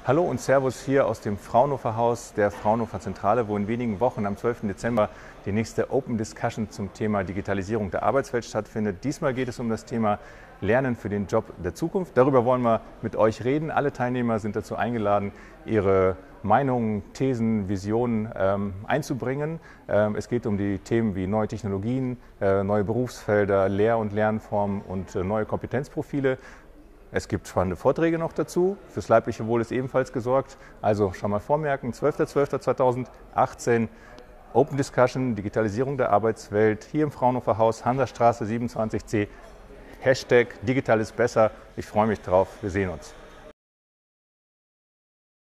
Hallo und Servus hier aus dem Fraunhofer Haus der Fraunhofer Zentrale, wo in wenigen Wochen am 12. Dezember die nächste Open Discussion zum Thema Digitalisierung der Arbeitswelt stattfindet. Diesmal geht es um das Thema Lernen für den Job der Zukunft. Darüber wollen wir mit euch reden. Alle Teilnehmer sind dazu eingeladen, ihre Meinungen, Thesen, Visionen einzubringen. Es geht um die Themen wie neue Technologien, neue Berufsfelder, Lehr- und Lernformen und neue Kompetenzprofile. Es gibt spannende Vorträge noch dazu. Fürs leibliche Wohl ist ebenfalls gesorgt. Also schon mal vormerken, 12.12.2018, Open Discussion, Digitalisierung der Arbeitswelt, hier im Fraunhofer Haus, Hansastraße 27C. Hashtag Digital ist besser. Ich freue mich drauf. Wir sehen uns.